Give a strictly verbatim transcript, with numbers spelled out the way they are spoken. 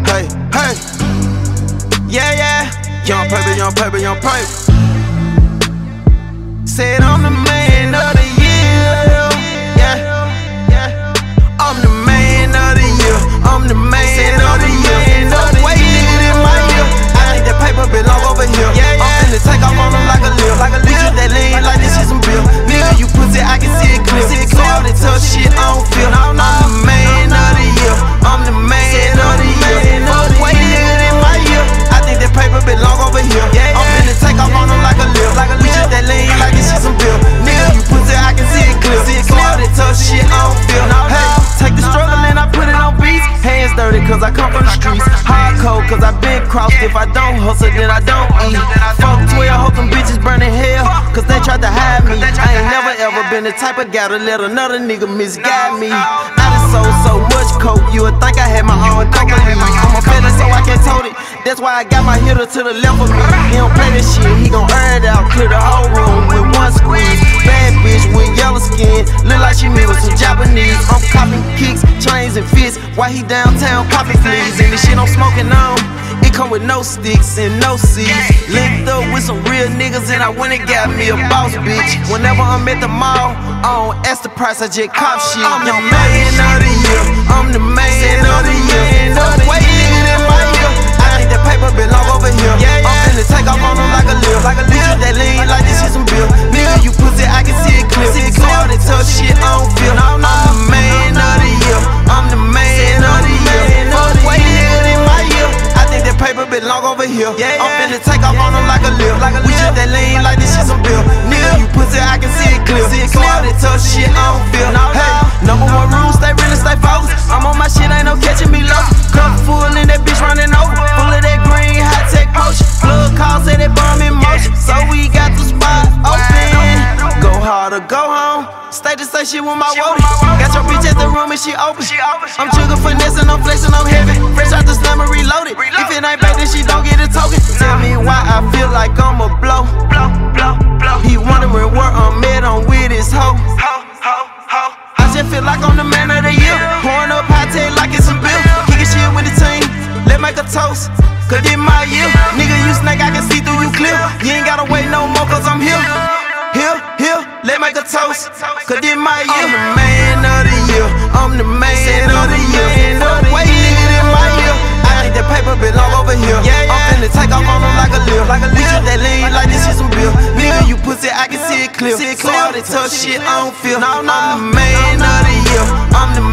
hey, hey. Yeah, yeah. Young paper, young paper, young paper. Said I'm the man of the year. Yeah, I'm the man of the year. I'm the man of the year. No way, nigga, in my ear. I think that paper belong over here. I'm finna take off on them like a lil. We just that lean like this is some bill. Nigga, you pussy, I can see it clear. So all that tough shit, I don't feel. I'm the man of the year. I'm the man of the year. No way, nigga, in my ear. I think that paper belong over here. I'm finna take off on them like a lil. We just that lean like this is some bill. Nigga, you pussy, I can see it clear. So all that tough shit, I don't feel. Hey, take the struggle and I put it on beats. Hands dirty cause I come from the streets. Hardcore cause I been crossed. If I don't hustle then I don't eat. Fuck twelve, hope them bitches burning hell cause they tried to hide me. I ain't never ever been the type of guy to let another nigga misguide me. I done sold so much coke, you would think I had my own company. I'm a fella so I can't tote it. That's why I got my hitter to the left of me. He don't play this shit, he gon' air it out. Clear the whole room with one squeeze. Bad bitch with yellow skin, look like she me with some Japanese. I'm copping kicks, chains and fists while he downtown popping fleas. And the shit I'm smoking on, it come with no sticks and no seeds. Linked up with some real niggas and I went and got me a boss bitch. Whenever I'm at the mall, I don't ask the price, I just cop shit. I'm the man of the year, I'm the man of the year. No way, nigga, in my ear. I think that paper belong over here. I'm finna take off on them like a lil. We just that lean like this is some bill. Nigga, you pussy, I can see it clear. So all that tough shit, I don't feel. I'm the man of the year, I'm the man of the year. No way, nigga, in my ear. I think that paper belong over here. I'm finna take off on them like a lil. We just that lean like this is some bill. Nigga, you pussy, I can see it clear. So all that tough shit, I don't feel. Hey, number one rule, stay real and stay focused. I'm on my shit, ain't no catching me low. Cup full and that bitch running over. Full of that green high tech potion. Plug calls, say that bomb in motion. So we got the spot open. Go hard or go home. Stay to say shit with my woody. Got your bitch at the room and she open. I'm trigger finessing, I'm flexing, I'm heavy. Fresh out the slammer, reloaded. If it ain't back, then she don't get a token. Tell me why I feel like I'm a blow. He wondering where I'm at, I'm with his hoe. I just feel like I'm the man of the year. Pouring up hot tail like it's a bill. Kicking shit with the team, let's make a toast. Cause this my year. Nigga, you snake, I can see through you clear. You ain't gotta wait no more cause I'm here. Here, here, let's make a toast. Cause this my year. I'm the man of the year. I'm the man of the year. No way, nigga, in my year. I think that paper belong over here. I'm finna take off on them like a lil. We just that lean like this is some bill. Nigga, you pussy, I can see it clear. So all that tough shit, I don't feel. I'm the man of the year. I'm the